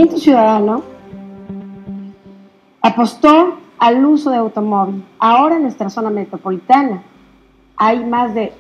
Movimiento Ciudadano apostó al uso de automóvil. Ahora en nuestra zona metropolitana hay más de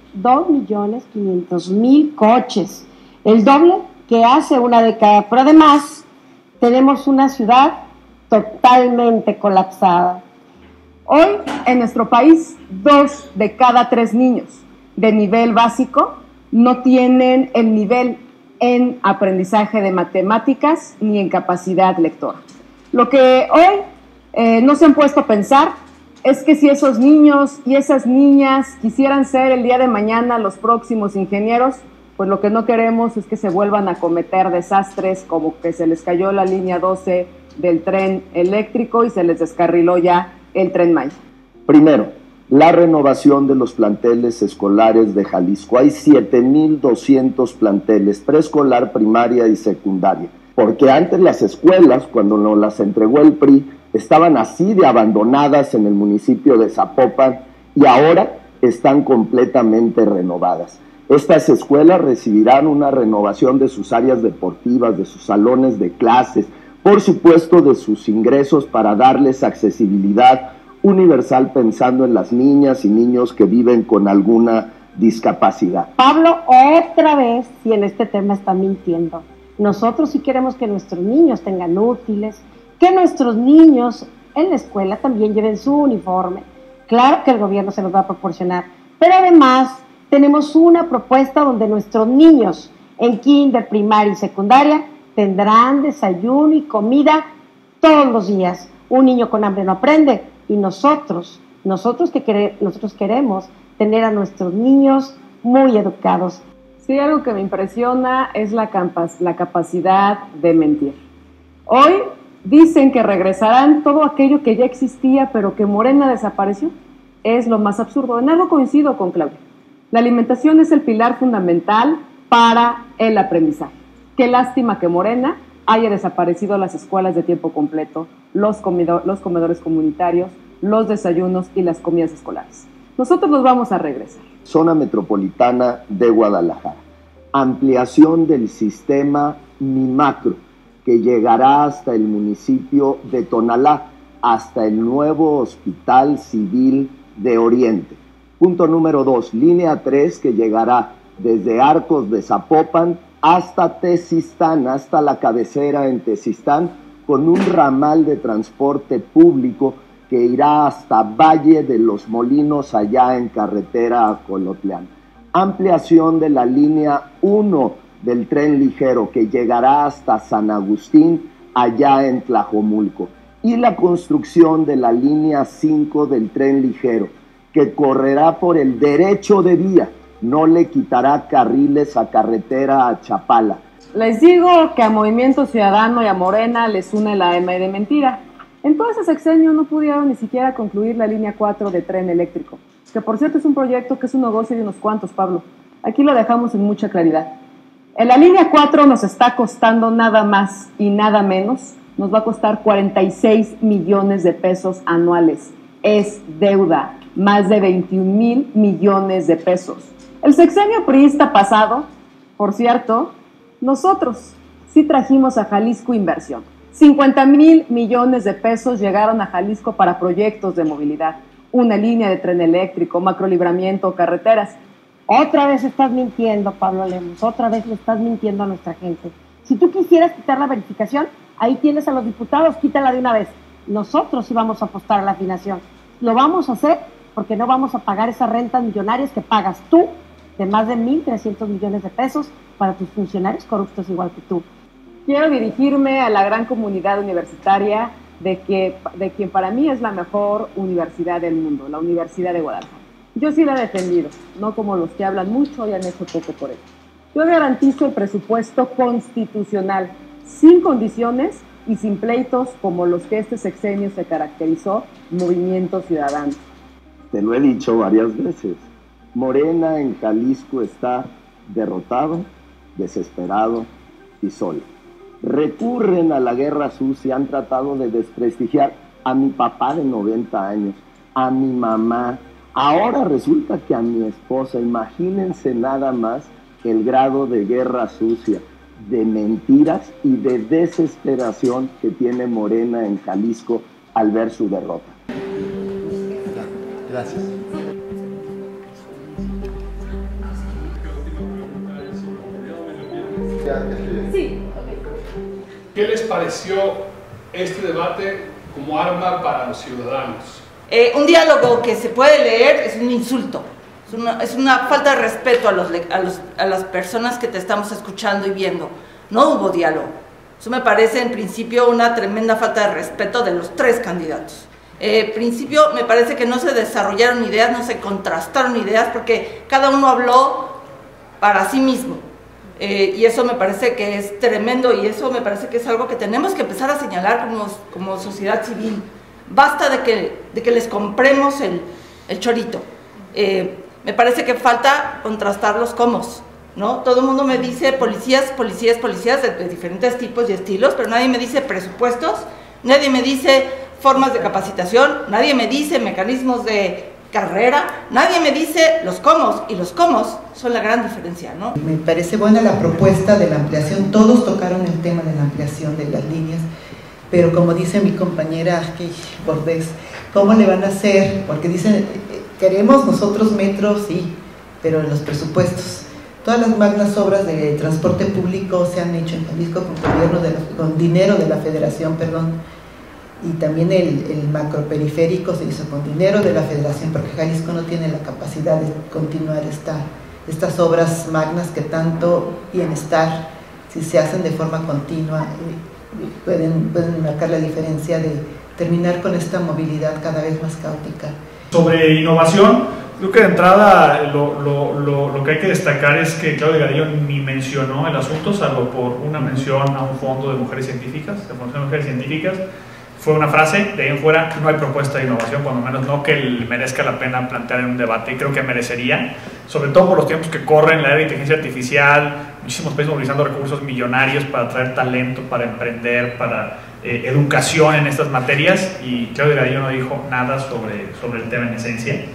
2.500.000 coches, el doble que hace una década, pero además tenemos una ciudad totalmente colapsada. Hoy en nuestro país, 2 de cada 3 niños de nivel básico no tienen el nivel en aprendizaje de matemáticas ni en capacidad lectora. Lo que hoy no se han puesto a pensar es que si esos niños y esas niñas quisieran ser el día de mañana los próximos ingenieros, pues lo que no queremos es que se vuelvan a cometer desastres como que se les cayó la línea 12 del tren eléctrico y se les descarriló ya el Tren Maya. Primero, la renovación de los planteles escolares de Jalisco. Hay 7,200 planteles, preescolar, primaria y secundaria. Porque antes las escuelas, cuando nos las entregó el PRI, estaban así de abandonadas en el municipio de Zapopan y ahora están completamente renovadas. Estas escuelas recibirán una renovación de sus áreas deportivas, de sus salones de clases, por supuesto de sus ingresos para darles accesibilidad universal pensando en las niñas y niños que viven con alguna discapacidad. Pablo, otra vez, si en este tema está mintiendo. Nosotros sí queremos que nuestros niños tengan útiles, que nuestros niños en la escuela también lleven su uniforme. Claro que el gobierno se los va a proporcionar, pero además tenemos una propuesta donde nuestros niños en kinder, primaria y secundaria tendrán desayuno y comida todos los días. Un niño con hambre no aprende. Y nosotros queremos tener a nuestros niños muy educados. Sí, algo que me impresiona es la capacidad de mentir. Hoy dicen que regresarán todo aquello que ya existía, pero que Morena desapareció. Es lo más absurdo. En algo coincido con Claudia. La alimentación es el pilar fundamental para el aprendizaje. Qué lástima que Morena haya desaparecido las escuelas de tiempo completo, los comedores comunitarios, los desayunos y las comidas escolares. Nosotros los vamos a regresar. Zona metropolitana de Guadalajara. Ampliación del sistema MIMACRO, que llegará hasta el municipio de Tonalá, hasta el nuevo Hospital Civil de Oriente. Punto número 2, línea 3, que llegará desde Arcos de Zapopan hasta Tezistán, hasta la cabecera en Tezistán, con un ramal de transporte público que irá hasta Valle de los Molinos, allá en carretera a Colotlán. Ampliación de la línea 1 del tren ligero, que llegará hasta San Agustín, allá en Tlajomulco. Y la construcción de la línea 5 del tren ligero, que correrá por el derecho de vía, no le quitará carriles a carretera a Chapala. Les digo que a Movimiento Ciudadano y a Morena les une la M de mentira. En todo ese sexenio no pudieron ni siquiera concluir la línea 4 de tren eléctrico, que por cierto es un proyecto que es un negocio de unos cuantos, Pablo. Aquí lo dejamos en mucha claridad. En la línea 4 nos está costando nada más y nada menos, nos va a costar 46 millones de pesos anuales. Es deuda, más de 21,000 millones de pesos. El sexenio priista pasado, por cierto, nosotros sí trajimos a Jalisco inversión. 50,000 millones de pesos llegaron a Jalisco para proyectos de movilidad, una línea de tren eléctrico, macrolibramiento, carreteras. Otra vez estás mintiendo, Pablo Lemos, otra vez le estás mintiendo a nuestra gente. Si tú quisieras quitar la verificación, ahí tienes a los diputados, quítala de una vez. Nosotros sí vamos a apostar a la afinación. Lo vamos a hacer porque no vamos a pagar esas rentas millonarias que pagas tú, de más de 1,300 millones de pesos para tus funcionarios corruptos igual que tú. Quiero dirigirme a la gran comunidad universitaria de quien para mí es la mejor universidad del mundo, la Universidad de Guadalajara. Yo sí la he defendido, no como los que hablan mucho y han hecho poco por ello. Yo garantizo el presupuesto constitucional, sin condiciones y sin pleitos como los que este sexenio se caracterizó, Movimiento Ciudadano. Te lo he dicho varias veces. Morena en Jalisco está derrotado, desesperado y solo. Recurren a la guerra sucia, han tratado de desprestigiar a mi papá de 90 años, a mi mamá. Ahora resulta que a mi esposa, imagínense nada más el grado de guerra sucia. de mentiras y de desesperación que tiene Morena en Jalisco al ver su derrota. Gracias. Sí. ¿Qué les pareció este debate como arma para los ciudadanos? Un diálogo que se puede leer es un insulto, es una falta de respeto a las personas que te estamos escuchando y viendo. No hubo diálogo. Eso me parece en principio una tremenda falta de respeto de los tres candidatos. En principio me parece que no se desarrollaron ideas, no se contrastaron ideas, porque cada uno habló para sí mismo. Y eso me parece que es tremendo, y eso me parece que es algo que tenemos que empezar a señalar como sociedad civil. Basta de que les compremos el chorito. Me parece que falta contrastar los comos, ¿no? Todo el mundo me dice policías de diferentes tipos y estilos, pero nadie me dice presupuestos, nadie me dice formas de capacitación, nadie me dice mecanismos de carrera, nadie me dice los comos, y los comos son la gran diferencia, ¿no? Me parece buena la propuesta de la ampliación, todos tocaron el tema de la ampliación de las líneas, pero como dice mi compañera Bordés, ¿cómo le van a hacer? Porque dicen, queremos nosotros metros, sí, pero en los presupuestos. Todas las magnas obras de transporte público se han hecho en Jalisco con dinero de la Federación, y también el macroperiférico se hizo con dinero de la Federación, porque Jalisco no tiene la capacidad de continuar estas obras magnas que tanto bienestar, si se hacen de forma continua, pueden marcar la diferencia de terminar con esta movilidad cada vez más caótica. Sobre innovación, creo que de entrada lo que hay que destacar es que Claudio Delgadillo ni mencionó el asunto, salvo por una mención a un fondo de mujeres científicas, de Fundación de Mujeres Científicas. Fue una frase, de ahí en fuera no hay propuesta de innovación, cuando menos no que merezca la pena plantear en un debate, y creo que merecería, sobre todo por los tiempos que corren, la era de inteligencia artificial, muchísimos países movilizando recursos millonarios para traer talento, para emprender, para educación en estas materias, y Claudio Delgadillo no dijo nada sobre el tema en esencia.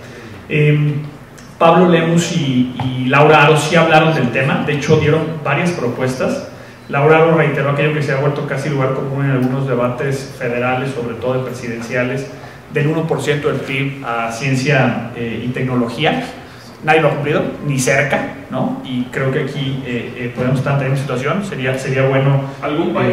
Pablo Lemus y Laura Aro sí hablaron del tema, de hecho dieron varias propuestas. Laura Aro reiteró aquello que se ha vuelto casi lugar común en algunos debates federales, sobre todo de presidenciales, del 1% del PIB a ciencia y tecnología. Nadie lo ha cumplido, ni cerca, ¿no? Y creo que aquí podemos estar en esa situación, sería bueno... ¿Algún país?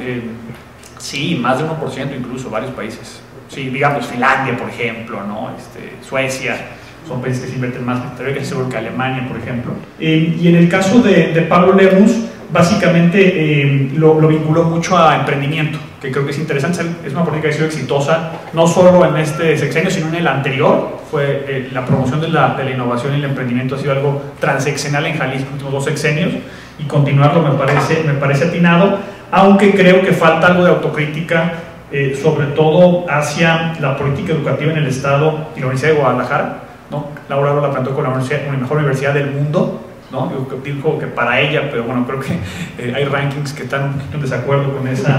Sí, más de 1% incluso, varios países. Sí, digamos Finlandia, por ejemplo, ¿no? Suecia, son países que se invierten más, pero que seguro que Alemania, por ejemplo. Y en el caso de Pablo Lemus, básicamente lo vinculó mucho a emprendimiento, que creo que es interesante. Es una política que ha sido exitosa, no solo en este sexenio, sino en el anterior. Fue la promoción de la innovación y el emprendimiento ha sido algo transeccional en Jalisco en los últimos 2 sexenios, y continuarlo me parece atinado, aunque creo que falta algo de autocrítica, sobre todo hacia la política educativa en el Estado y la Universidad de Guadalajara, ¿no? Laura la plantó con la mejor universidad del mundo, ¿no? Dijo que para ella, pero bueno, creo que hay rankings que están en desacuerdo con esa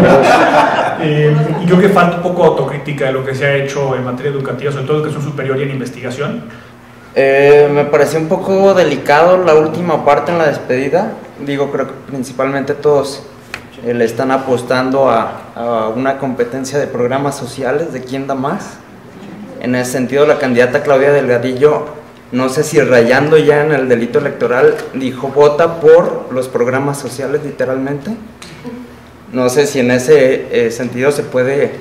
y creo que falta un poco de autocrítica de lo que se ha hecho en materia educativa, sobre todo educación superior y en investigación. Me pareció un poco delicado la última parte en la despedida. Creo que principalmente todos le están apostando a una competencia de programas sociales, de quién da más. En ese sentido, la candidata Claudia Delgadillo, no sé si rayando ya en el delito electoral, dijo vota por los programas sociales, literalmente. No sé si en ese sentido se puede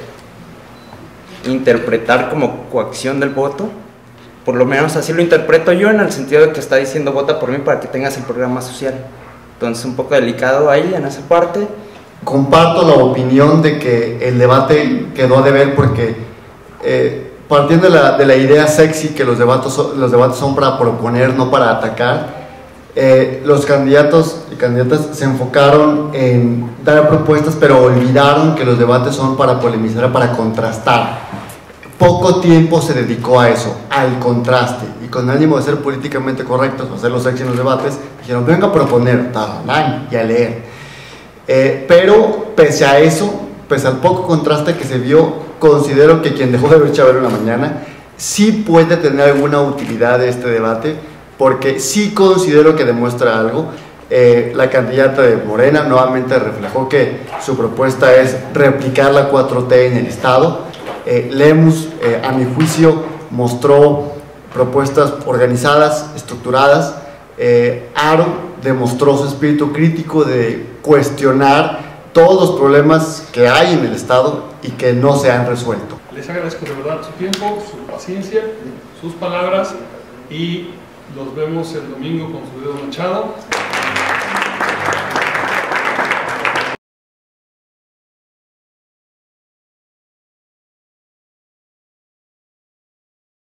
interpretar como coacción del voto. Por lo menos así lo interpreto yo, en el sentido de que está diciendo vota por mí para que tengas el programa social. Entonces un poco delicado ahí en esa parte. Comparto la opinión de que el debate quedó a deber porque partiendo de la idea sexy que los debates son para proponer, no para atacar, los candidatos y candidatas se enfocaron en dar propuestas, pero olvidaron que los debates son para polemizar, para contrastar. Poco tiempo se dedicó a eso, al contraste, y con ánimo de ser políticamente correctos, hacerlo sexy en los debates, dijeron venga a proponer, y a leer. Pero pese a eso, pese al poco contraste que se vio, considero que quien dejó de ver Chabelo en la mañana sí puede tener alguna utilidad de este debate, porque sí considero que demuestra algo. La candidata de Morena nuevamente reflejó que su propuesta es replicar la 4T en el Estado. Lemus, a mi juicio, mostró propuestas organizadas, estructuradas. Aro demostró su espíritu crítico de cuestionar todos los problemas que hay en el Estado y que no se han resuelto. Les agradezco de verdad su tiempo, su paciencia, sus palabras y los vemos el domingo con su dedo manchado.